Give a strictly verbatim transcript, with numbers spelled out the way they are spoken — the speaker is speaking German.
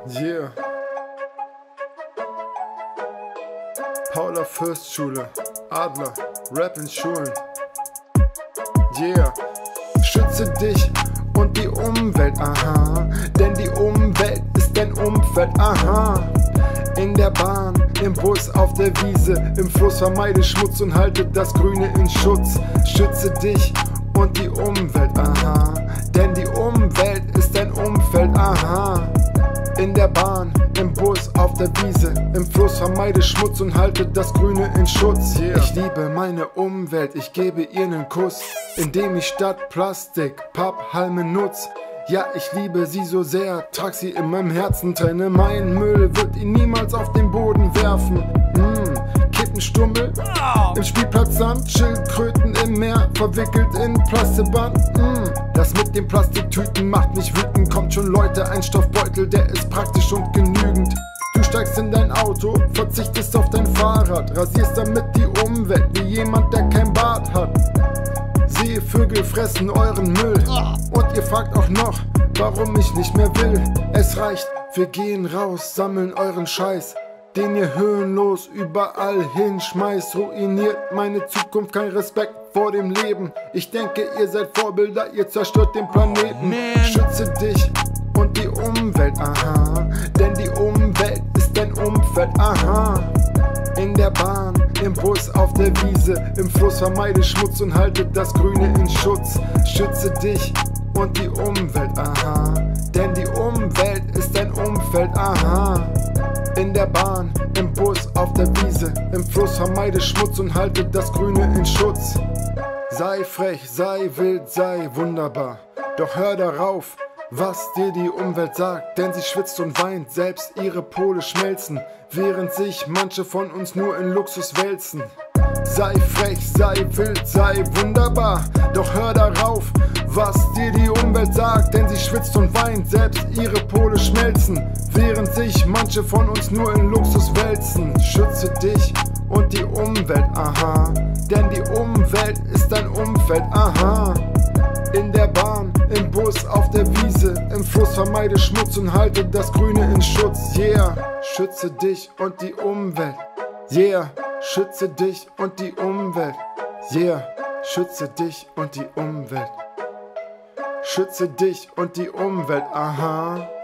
Yeah. Paula Fürstschule, Adler, Rap in Schulen. Yeah. Schütze dich und die Umwelt, aha. Denn die Umwelt ist dein Umfeld, aha. In der Bahn, im Bus, auf der Wiese, im Fluss vermeide Schmutz und halte das Grüne in Schutz. Schütze dich und die Umwelt, aha. Denn die Umwelt ist dein Umfeld, aha. In der Bahn, im Bus, auf der Wiese, im Fluss vermeide Schmutz und halte das Grüne in Schutz. Yeah. Ich liebe meine Umwelt, ich gebe ihr nen Kuss, indem ich statt Plastik Papphalme nutz. Ja, ich liebe sie so sehr, trag sie in meinem Herzen, trenne meinen Müll, wird ihn niemals auf den Boden werfen. Mm, Kippenstummel im Spielplatzsand, Schildkröten im Meer, verwickelt in Plasteband. Mm, das mit den Plastiktüten macht mich wütend, kommt schon Leute, ein Stoffbeutel, der ist praktisch und genügend. Du steigst in dein Auto, verzichtest auf dein Fahrrad, rasierst damit die Umwelt wie jemand, der kein Bart hat. Seevögel fressen euren Müll und ihr fragt auch noch, warum ich nicht mehr will. Es reicht, wir gehen raus, sammeln euren Scheiß, den ihr höhenlos überall hinschmeißt. Ruiniert meine Zukunft, kein Respekt vor dem Leben. Ich denke, ihr seid Vorbilder, ihr zerstört den Planeten. Schütze dich und die Umwelt, aha. Denn die Umwelt ist dein Umfeld, aha. In der Bahn, im Bus, auf der Wiese, im Fluss vermeide Schmutz und halte das Grüne in Schutz. Schütze dich und die Umwelt, aha. Denn die Umwelt ist dein Umfeld, aha. In der Bahn, im Bus, auf der Wiese, im Fluss vermeide Schmutz und halte das Grüne in Schutz. Sei frech, sei wild, sei wunderbar, doch hör darauf, was dir die Umwelt sagt, denn sie schwitzt und weint, selbst ihre Pole schmelzen, während sich manche von uns nur in Luxus wälzen. Sei frech, sei wild, sei wunderbar, doch hör darauf, was dir die Umwelt sagt, denn sie schwitzt und weint, selbst ihre Pole schmelzen, während sich manche von uns nur in Luxus wälzen. Schütze dich und die Umwelt, aha, denn die Umwelt ist dein Umfeld, aha. In der Bahn, im Bus, auf der Wiese, im Fluss vermeide Schmutz und halte das Grüne in Schutz. Yeah, schütze dich und die Umwelt. Yeah, schütze dich und die Umwelt. Yeah, schütze dich und die Umwelt. Schütze dich und die Umwelt, aha.